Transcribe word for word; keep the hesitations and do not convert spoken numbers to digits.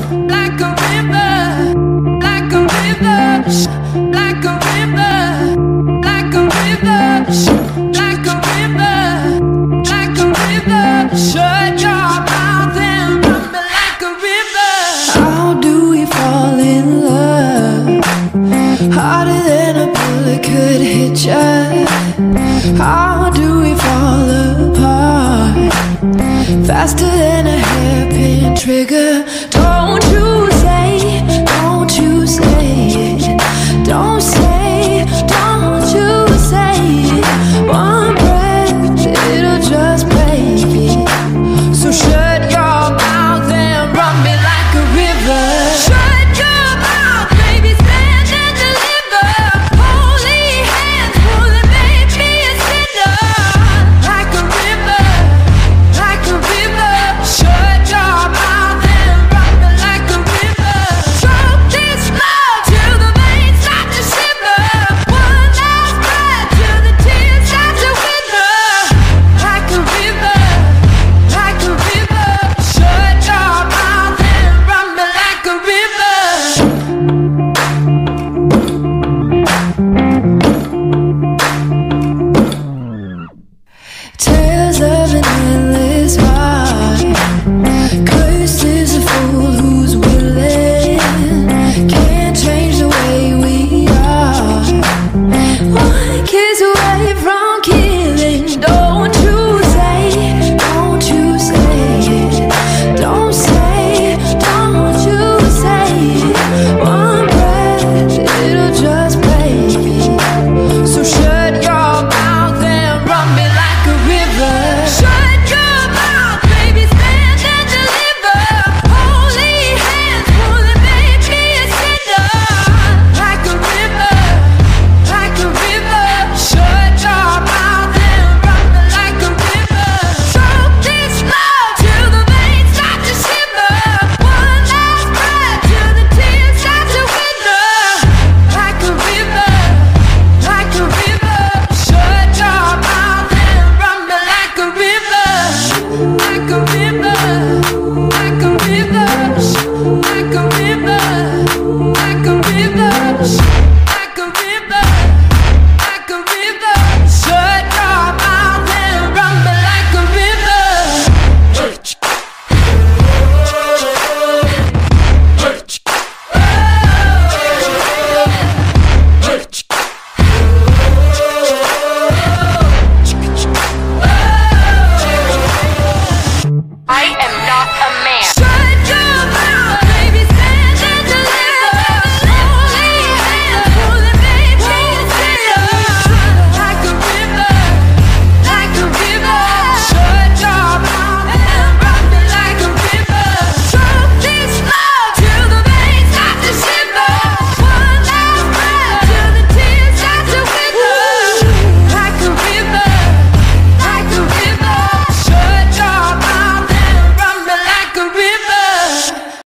like a river, like a river, like a river, like a river, like a river, like a river. Shut your mouth and run me like a river. How do we fall in love? Harder than a bullet could hit ya. How do we fall apart? Faster than a hairpin trigger. Don't you say, don't you say it. Don't say, don't you say it. One breath, it'll just break it. So shut your mouth and run me like a river. Shut your mouth, baby, stand and deliver. Holy hands pulling, make me a sinner. Like a river, like a river. Shut your mouth and run me like a river. Choke this love till the veins start to shiver. One last breath till the tears start to wither. Like a river, like a river. Shut your mouth and run me like a river. Tales of an endless ride. Cursed is a fool who's willing. Can't change the way we are. One kiss away from killing. Don't you say, don't you say it. Don't say, don't you say it. One breath, it'll just break it. So shut your mouth and run me like a river. Shut your mouth, baby, stand and deliver. Holy hands pulling, make me a sinner. Like a river, like a river. Shut your mouth and run me like a river. Choke this love till the veins start to shiver. One last breath till the tears start to wither. Like a river, like a river. Shut your mouth and run me like a river. Like a river, like a river, like a river, like a river.